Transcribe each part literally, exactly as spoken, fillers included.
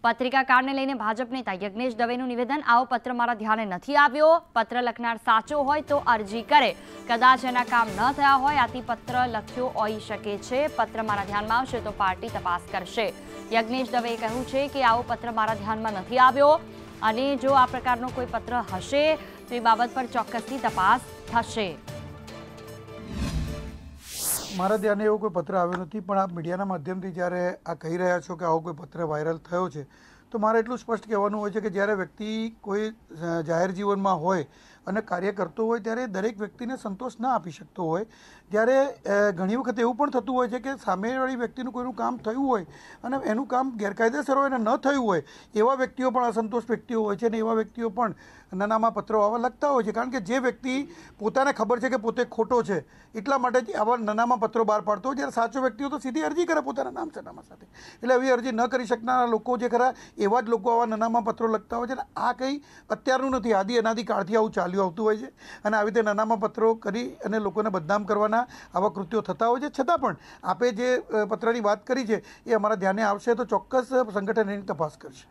પત્રિકા કાંડને લઈને ભાજપ નેતા યજ્ઞેશ દવેનું નિવેદન, આવો પત્ર મારા ધ્યાને નથી આવ્યો, પત્ર લખનાર સાચો હોય તો અરજી કરે, કદાચ એના કામ ન થયા હોય આથી પત્ર લખ્યો હોઈ શકે છે, પત્ર મારા ધ્યાનમાં આવશે તો પાર્ટી તપાસ કરશે। યજ્ઞેશ દવેએ કહ્યું છે કે આવો પત્ર મારા ધ્યાનમાં નથી આવ્યો અને જો આ પ્રકારનો કોઈ પત્ર હશે તો એ બાબત પર ચોક્કસથી તપાસ થશે। મારા ધ્યાને એવો કોઈ પત્ર આવ્યો નથી, પણ આપ મીડિયાના માધ્યમથી જ્યારે આ કહી રહ્યા છો કે આવો કોઈ પત્ર વાયરલ થયો છે તો મારે એટલું સ્પષ્ટ કહેવાનું હોય છે કે જ્યારે વ્યક્તિ કોઈ જાહેર જીવનમાં હોય અને કાર્ય કરતો હોય ત્યારે દરેક વ્યક્તિને સંતોષ ના આપી શકતો હોય, ત્યારે ઘણી વખત એવું પણ થતું હોય છે કે સામેવાળી વ્યક્તિનું કોઈનું કામ થયું હોય અને એનું કામ ગેરકાયદેસર હોય અને ન થયું હોય એવા વ્યક્તિઓ પણ અસંતોષ વ્યક્તિઓ હોય છે અને એવા વ્યક્તિઓ પણ નાનામાં પત્રો આવા લખતા હોય છે, કારણ કે જે વ્યક્તિ પોતાને ખબર છે કે પોતે ખોટો છે એટલા માટે જ આવા નાનામાં પત્રો બહાર પાડતો હોય, જ્યારે સાચો વ્યક્તિઓ તો સીધી અરજી કરે પોતાના નામ સરનામા સાથે, એટલે આવી અરજી ન કરી શકનારા લોકો જે ખરા એવા જ લોકો આવા નાનામાં પત્રો લખતા હોય છે ને આ કંઈ અત્યારનું નથી, આદિ અનાદિ કાળથી આવું ચાલ્યું આવતું હોય છે અને આવી રીતે નાનામાં પત્રો કરી અને લોકોને બદનામ કરવાના આવા કૃત્યો થતા હોય છે। છતાં પણ આપે જે પત્રની વાત કરી છે એ અમારા ધ્યાને આવશે તો ચોક્કસ સંગઠન એની તપાસ કરશે।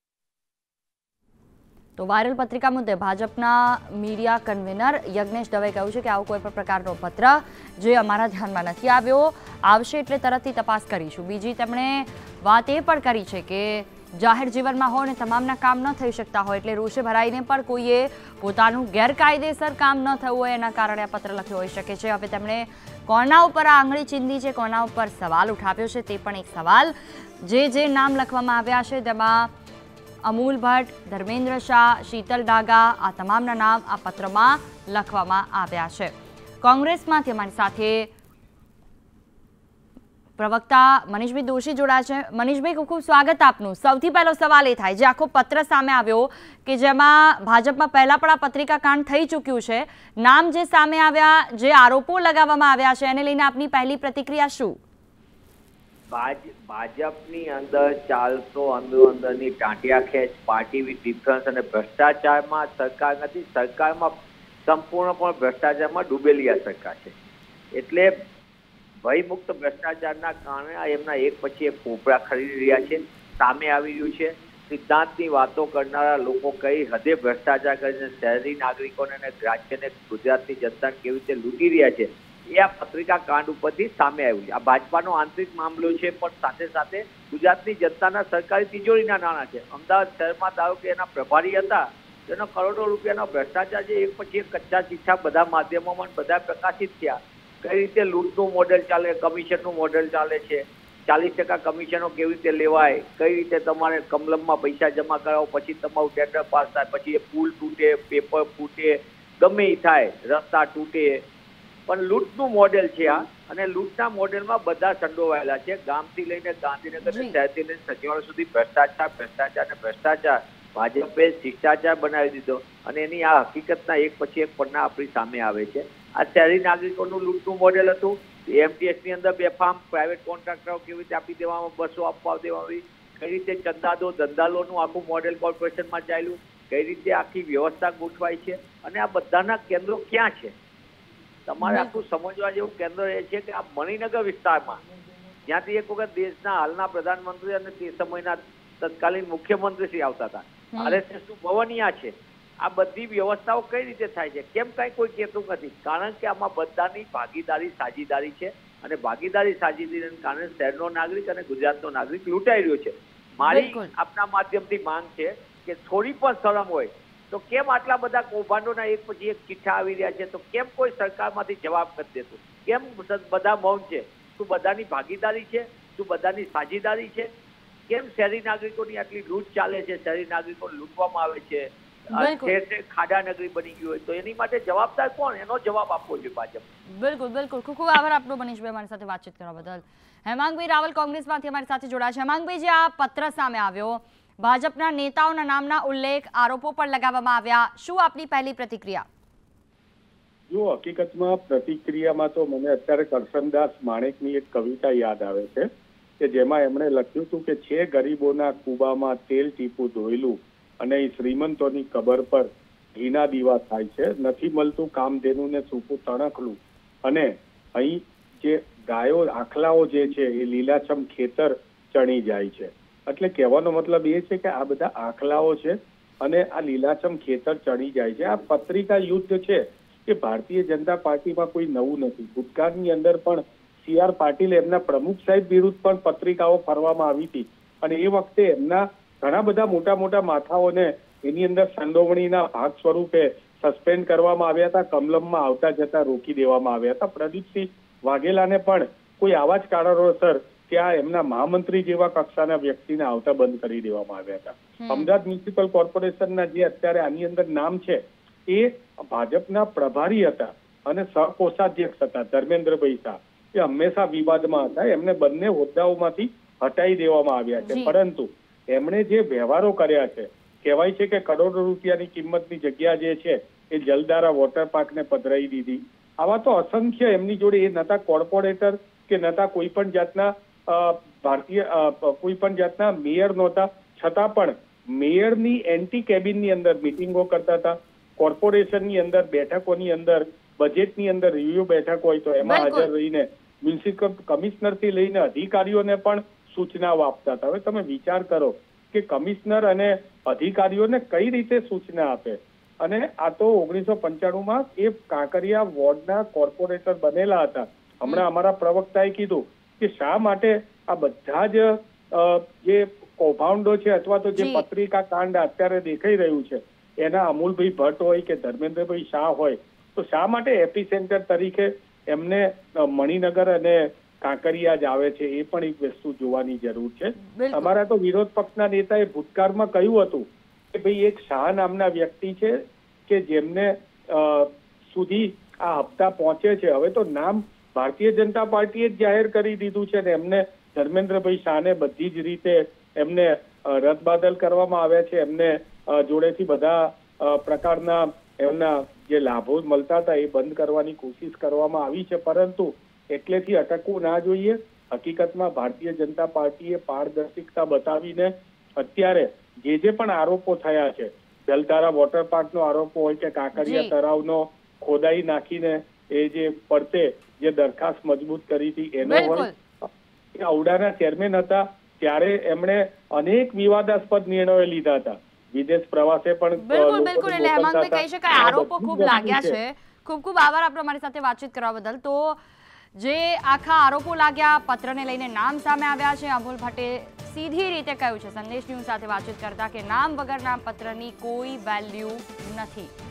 તો વાયરલ પત્રિકા મુદ્દે ભાજપના મીડિયા કન્વીનર યજ્ઞેશ દવેએ કહ્યું છે કે આવો કોઈ પણ પ્રકારનો પત્ર જે અમારા ધ્યાનમાં નથી આવ્યો આવશે એટલે તરતથી તપાસ કરીશું। બીજી તેમણે વાત એ પણ કરી છે કે જાહેર જીવનમાં હોય ને તમામના કામ ન થઈ શકતા હોય એટલે રોષે ભરાઈને પણ કોઈએ પોતાનું ગેરકાયદેસર કામ ન થયું હોય એના કારણે આ પત્ર લખ્યો હોઈ શકે છે। હવે તેમણે કોના ઉપર આ આંગળી ચીંધી છે, કોના ઉપર સવાલ ઉઠાવ્યો છે તે પણ એક સવાલ। જે જે નામ લખવામાં આવ્યા છે તેમાં અમૂલ ભટ્ટ, ધર્મેન્દ્ર શાહ, શીતલ ડાગા આ તમામના નામ આ પત્રમાં લખવામાં આવ્યા છે। કોંગ્રેસમાંથી અમારી સાથે પ્રવક્તા મનીષભાઈ દોશી જોડાયા છે। મનીષભાઈ, ખૂબ ખૂબ સ્વાગત આપનું। સૌથી પહેલો સવાલ એ થાય જે આખો પત્ર સામે આવ્યો કે જેમાં ભાજપમાં પહેલા પણ આ પત્રિકા કાંડ થઈ ચૂક્યું છે, નામ જે સામે આવ્યા, જે આરોપો લગાવવામાં આવ્યા છે એને લઈને આપની પહેલી પ્રતિક્રિયા શું? ભાજપની અંદર ચાલતો અંદરો અંદરની ટાંટિયા ખેંચ, પાર્ટી વિથ ડિફરન્સ અને ભ્રષ્ટાચારમાં સરકાર નથી, સરકારમાં સંપૂર્ણપણે ભ્રષ્ટાચારમાં ડૂબેલી આ સરકાર છે। એટલે ભયમુક્ત ભ્રષ્ટાચારના કારણે એમના એક પછી એક પોપડા ખરીદી રહ્યા છે, સામે આવી રહ્યું છે। સિદ્ધાંતની વાતો કરનારા લોકો કઈ હદે ભ્રષ્ટાચાર કરીને શહેરી નાગરિકોને અને રાજ્યને ગુજરાતની જનતાને કેવી રીતે લૂંટી રહ્યા છે એ આ પત્રિકા કાંડ ઉપરથી સામે આવ્યું છે। આ ભાજપાનો આંતરિક મામલો છે, પણ સાથે સાથે ગુજરાતની જનતાના સરકારી તિજોરીના નાણાં છે। અમદાવાદ શહેરમાં ધારો કે એના પ્રભારી હતા તેનો કરોડો રૂપિયાનો ભ્રષ્ટાચાર છે, એક પછી એક કચ્ચા ચિઠ્ઠા બધા માધ્યમોમાં બધા પ્રકાશિત થયા। કઈ રીતે લૂંટનું મોડેલ ચાલે, કમિશનનું મોડેલ ચાલે છે, ચાલીસ ટકા કમિશનો કેવી રીતે લેવાય, કઈ રીતે તમારે કમલમમાં પૈસા જમા કરાવો પછી તમારું ટેન્ડર પાસ થાય, પછી એ પુલ તૂટે, પેપર ફૂટે, ગમે એ થાય, રસ્તા તૂટે, પણ લૂંટનું મોડેલ છે આ। અને લૂંટના મોડેલમાં બધા સંડોવાયેલા છે, ગામથી લઈને ગાંધીનગર શહેરથી લઈને સચિવાલય સુધી ભ્રષ્ટાચાર ભ્રષ્ટાચાર ને ભ્રષ્ટાચાર। ભાજપે શિષ્ટાચાર બનાવી દીધો અને એની આ હકીકતના એક પછી એક પન્ના આપણી સામે આવે છે। આ શહેરી નાગરિકોનું લૂંટનું મોડેલ હતું, એમટીએસની અંદર બેફામ પ્રાઇવેટ કોન્ટ્રાક્ટરો કેવી રીતે આપી દેવામાં, બસો આપવા દેવામાં, કઈ રીતે ચંદાદો ધંધાલોનું આખું મોડેલ કોર્પોરેશનમાં ચાલ્યું, કઈ રીતે આખી વ્યવસ્થા ગોઠવાય છે અને આ બધાના કેન્દ્રો ક્યાં છે તમારે આખું સમજવા જેવું કેન્દ્ર એ છે કે આ મણિનગર વિસ્તારમાં જ્યાંથી એક વખત દેશના હાલના પ્રધાનમંત્રી અને તે સમયના તત્કાલીન મુખ્યમંત્રી શ્રી આવતા હતા, આરએસએસ નું ભવન અહીંયા છે। આ બધી વ્યવસ્થાઓ કઈ રીતે થાય છે, કેમ કઈ કોઈ કહેતું નથી? કારણ કે આમાં બધાની ભાગીદારી સાજીદારી છે અને ભાગીદારી સાજીદારીને કારણે શહેરનો નાગરિક અને ગુજરાતનો નાગરિક લૂંટાઈ રહ્યો છે। મારી આપના માધ્યમથી માંગ છે કે થોડી પણ શરમ હોય તો કેમ આટલા બધા કૌભાંડોના એક પછી એક ચિઠ્ઠા આવી રહ્યા છે, તો કેમ કોઈ સરકારમાંથી જવાબ નથી દેતું? કેમ બધા મૌન છે? શું બધાની ભાગીદારી છે? શું બધાની સાજીદારી છે? કેમ શહેરી નાગરિકોની આટલી લૂંટ ચાલે છે, શહેરી નાગરિકો લૂંટવામાં આવે છે, ખાડા નગરી બની ગયું હોય તો એની માટે જવાબદાર કોણ? એનો જવાબ આપવો જોઈએ ભાજપ। બિલકુલ બિલકુલ, ખૂબ ખૂબ આભાર આપનો મનીષભાઈ અમારી સાથે વાતચીત કરવા બદલ। હેમાંગભાઈ રાવલ કોંગ્રેસમાંથી અમારી સાથે જોડાયા છે। હેમાંગભાઈ, જે આ પત્ર સામે આવ્યો, ભાજપના નેતાઓના નામના ઉલ્લેખ, આરોપો પણ લગાવવામાં આવ્યા, શું આપની પહેલી પ્રતિક્રિયા? જો હકીકતમાં પ્રતિક્રિયામાં તો મને અત્યારે કરશનદાસ માણેકની એક કવિતા યાદ આવે છે કે જેમાં એમણે લખ્યું હતું કે છે ગરીબોના કુબામાં તેલ ટીપું ધોયેલું અને એ શ્રીમંતોની કબર પર ઘીના દીવા થાય છે, નથી મળતું કામધેનું ને સૂકું તણખલું, અને અહીં જે ગાયો આખલાઓ જે છે એ લીલાછમ ખેતર ચણી જાય છે। એટલે કહેવાનો મતલબ એ છે કે આ બધા આખલાઓ છે અને આ લીલાછમ ખેતર ચડી જાય છે. આ પત્રિકા યુદ્ધ છે કે ભારતીય જનતા પાર્ટીમાં કોઈ નવું નથી. ભૂતકાળની અંદર પણ સી આર પાટીલ એમના પ્રમુખ સાહેબ વિરુદ્ધ પણ પત્રિકાઓ ફરવામાં આવી હતી અને એ વખતે એમના ઘણા બધા મોટા મોટા માથાઓને એની અંદર સંડોવણીના ભાગ સ્વરૂપે સસ્પેન્ડ કરવામાં આવ્યા હતા, કમલમમાં આવતા જતા રોકી દેવામાં આવ્યા હતા. પ્રદીપસિંહ વાઘેલાને પણ કોઈ આવા જ કારણોસર ત્યાં એમના મહામંત્રી જેવા કક્ષાના વ્યક્તિને આવતા બંધ કરી દેવામાં આવ્યા હતા. અમદાવાદ મ્યુનિસિપલ કોર્પોરેશનના જે અત્યારે આની અંદર નામ છે એ ભાજપના પ્રભારી હતા અને સહકોષાધ્યક્ષ હતા ધર્મેન્દ્રભાઈ શાહ. એ હંમેશા વિવાદમાં હતા. એમને બંને હોદ્દાઓમાંથી હટાવી દેવામાં આવ્યા છે. પરંતુ એમણે જે વ્યવહારો કર્યા છે, કહેવાય છે કે કરોડો રૂપિયાની કિંમતની જગ્યા જે છે એ જલદારા વોટર પાર્કને પધરાવી દીધી. આવા તો અસંખ્ય એમની જોડે એ નતા કોર્પોરેટર કે નતા કોઈ પણ જાતના ભારતીય કોઈ પણ જાતના મેયર નહોતા, છતાં પણ મેયરની એન્ટી કેબિનની અંદર મિટિંગો કરતા હતા. કોર્પોરેશનની અંદર બેઠકોની અંદર બજેટની અંદર રિવ્યુ બેઠક હોય તો એમાં હાજર રહીને મ્યુનિસિપલ કમિશનરથી લઈને અધિકારીઓને પણ સૂચનાઓ આપતા હતા. હવે તમે વિચાર કરો કે કમિશનર અને અધિકારીઓને કઈ રીતે સૂચના આપે. અને આ તો ઓગણીસો પંચાણું માં એ કાંકરિયા વોર્ડના કોર્પોરેટર બનેલા હતા. હમણાં અમારા પ્રવક્તાએ કીધું કે શા માટે આ બધા જ જે કૌભાંડો છે અથવા તો જે પત્રિકા કાંડ અત્યારે દેખાઈ રહ્યું છે એના અમૂલભાઈ ભટ્ટ હોય કે ધર્મેન્દ્રભાઈ શાહ હોય તો શા માટે એપી સેન્ટર તરીકે એમને મણિનગર અને કાંકરિયા જ આવે છે? એ પણ એક વસ્તુ જોવાની જરૂર છે. અમારા તો વિરોધ પક્ષના નેતાએ ભૂતકાળમાં કહ્યું હતું કે ભાઈ એક શાહ નામના વ્યક્તિ છે કે જેમને સુધી આ હપ્તા પહોંચે છે. હવે તો નામ ભારતીય જનતા પાર્ટીએ જ જાહેર કરી દીધું છે ને એમને ધર્મેન્દ્રભાઈ શાહને બધી જ રીતે એમને રદબાદલ કરવામાં આવ્યા છે. એમને જોડેથી બધા પ્રકારના એમના જે લાભો મળતા હતા એ બંધ કરવાની કોશિશ કરવામાં આવી છે. પરંતુ એટલેથી અટકવું ના જોઈએ. હકીકતમાં ભારતીય જનતા પાર્ટીએ પારદર્શિકતા બતાવીને અત્યારે જે જે પણ આરોપો થયા છે, જલધારા વોટર પાર્કનો આરોપો હોય કે કાંકરિયા તળાવનો ખોદાઈ નાખીને એ જે પડતે જે દરખાસ્ત મજબૂત કરી હતી એનો હોય, ઔડાના ચેરમેન હતા ત્યારે એમણે અનેક વિવાદાસ્પદ નિર્ણયો લીધા હતા. વિદેશ પ્રવાસે પણ બિલકુલ બિલકુલ એટલે હેમાંગભાઈ કહી શકાય આરોપો ખૂબ લાગ્યા છે. ખૂબ ખૂબ આભાર આપનો મારી સાથે વાતચીત કરવા બદલ. તો જે આખા આરોપો લાગ્યા, પત્રને લઈને નામ સામે આવ્યા છે, અમૂલ ભટ્ટે સીધી રીતે કહ્યું છે સંદેશ ન્યૂઝ સાથે વાતચીત કરતા કે નામ વગરના પત્રની કોઈ વેલ્યુ નથી.